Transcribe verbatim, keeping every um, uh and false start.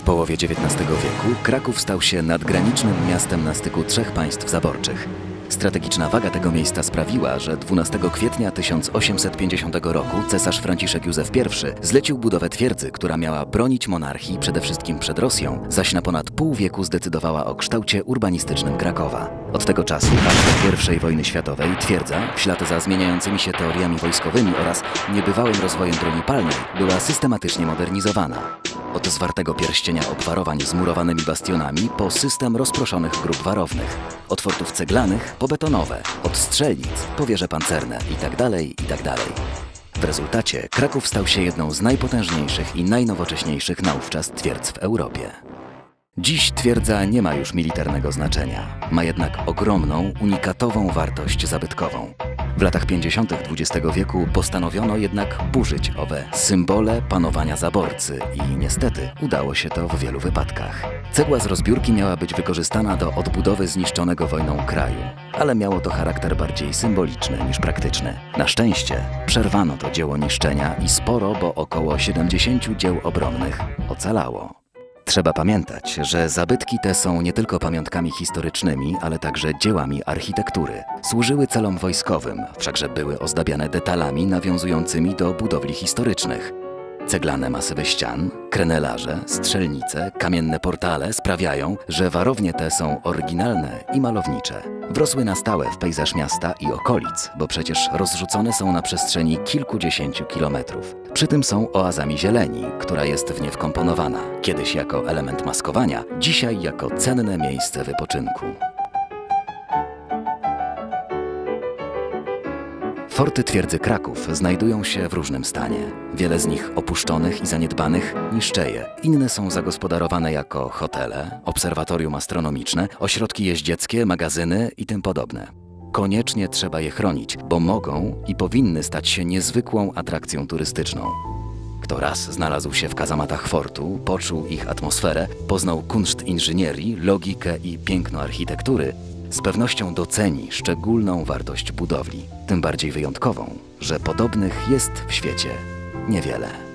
połowie dziewiętnastego wieku Kraków stał się nadgranicznym miastem na styku trzech państw zaborczych. Strategiczna waga tego miejsca sprawiła, że dwunastego kwietnia tysiąc osiemset pięćdziesiątego roku cesarz Franciszek Józef pierwszy zlecił budowę twierdzy, która miała bronić monarchii przede wszystkim przed Rosją, zaś na ponad pół wieku zdecydowała o kształcie urbanistycznym Krakowa. Od tego czasu, aż do pierwszej wojny światowej, twierdza, w ślad za zmieniającymi się teoriami wojskowymi oraz niebywałym rozwojem broni palnej, była systematycznie modernizowana. Od zwartego pierścienia obwarowań z murowanymi bastionami po system rozproszonych grup warownych, od fortów ceglanych po betonowe, od strzelnic po wieże pancerne itd., itd. W rezultacie Kraków stał się jedną z najpotężniejszych i najnowocześniejszych naówczas twierdz w Europie. Dziś twierdza nie ma już militarnego znaczenia, ma jednak ogromną, unikatową wartość zabytkową. W latach pięćdziesiątych dwudziestego wieku postanowiono jednak burzyć owe symbole panowania zaborcy i niestety udało się to w wielu wypadkach. Cegła z rozbiórki miała być wykorzystana do odbudowy zniszczonego wojną kraju, ale miało to charakter bardziej symboliczny niż praktyczny. Na szczęście przerwano to dzieło niszczenia i sporo, bo około siedemdziesięciu dzieł obronnych ocalało. Trzeba pamiętać, że zabytki te są nie tylko pamiątkami historycznymi, ale także dziełami architektury. Służyły celom wojskowym, wszakże były ozdabiane detalami nawiązującymi do budowli historycznych. Ceglane masywy ścian, krenelarze, strzelnice, kamienne portale sprawiają, że warownie te są oryginalne i malownicze. Wrosły na stałe w pejzaż miasta i okolic, bo przecież rozrzucone są na przestrzeni kilkudziesięciu kilometrów. Przy tym są oazami zieleni, która jest w nie wkomponowana, kiedyś jako element maskowania, dzisiaj jako cenne miejsce wypoczynku. Forty twierdzy Kraków znajdują się w różnym stanie. Wiele z nich opuszczonych i zaniedbanych niszczeje. Inne są zagospodarowane jako hotele, obserwatorium astronomiczne, ośrodki jeździeckie, magazyny i tym podobne. Koniecznie trzeba je chronić, bo mogą i powinny stać się niezwykłą atrakcją turystyczną. Kto raz znalazł się w kazamatach fortu, poczuł ich atmosferę, poznał kunszt inżynierii, logikę i piękno architektury, z pewnością doceni szczególną wartość budowli, tym bardziej wyjątkową, że podobnych jest w świecie niewiele.